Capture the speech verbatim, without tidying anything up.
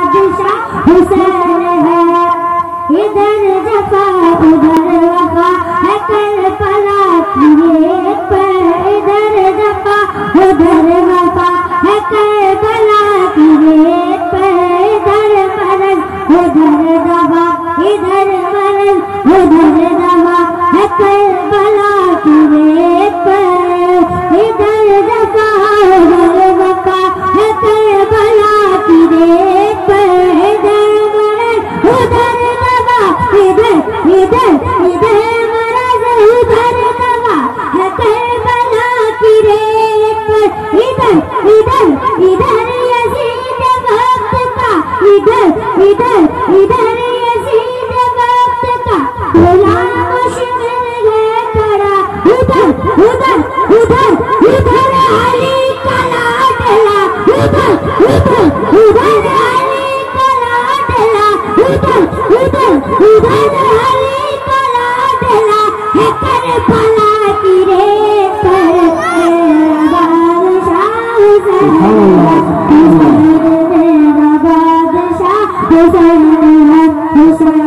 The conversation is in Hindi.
बादशाह हुसैन है। इधर जफा उधर वफा है करबला की रेत पर। इधर जफा उधर वफा है करबला की रेत पर। इधर मरज उधर दवा, इधर मरज उधर दवा है करबला की रेत पर। इधर जफा उधर वफा है करबला की रेत पर। इधर मरज उधर दवा, इधर इधर इधर मरज उधर दवा है करबला की रेत पर। इधर इधर इधर यजीद वक्त का, इधर इधर इधर यजीद वक्त का गुलाम शिकन है खड़ा। उधर उधर उधर उधर अली का लाडला, उधर उधर उधर अली का लाडला, उधर उधर उधर अली का लाडला है करबला की रेत पर। बादशाह हुसैन, बादशाह हुसैन, हुसैन